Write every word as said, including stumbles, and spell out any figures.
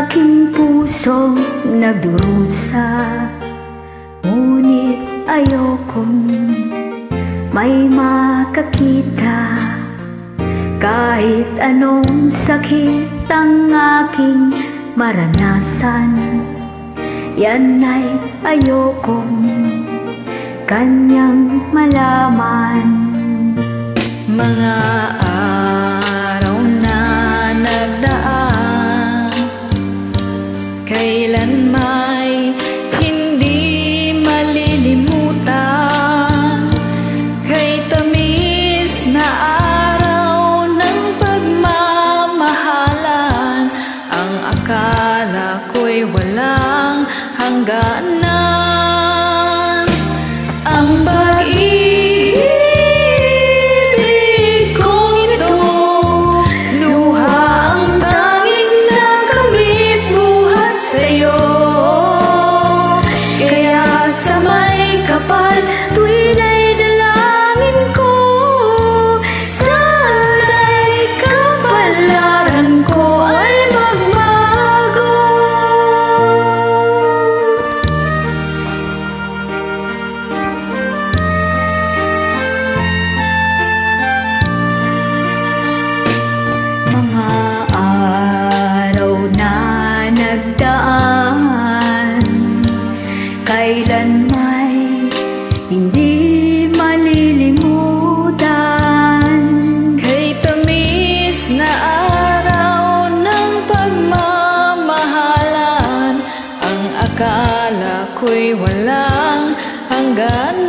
aking pusong nagdurusa, ngunit ayokong may makakita. Kahit anong sakit ang aking maranasan, yan ay ayokong kanyang malaman. Mga araw na nagdaan, kailan may hindi malilimutan. Kay tamis na araw ng pagmamahalan, ang akala ko'y walang hangganan. Ang pag-ibig kong ito, luha ang tanging nakamit buhat sa'yo. Kaya sa may kapal tuwin ay dalangin ko, sana'y kapalaran ko ay magbago. Mga araw na nagdaan, kailan may hindi malilimutan. Kay tamis na araw ng pagmamahalan, ang akala ko'y walang hangganan.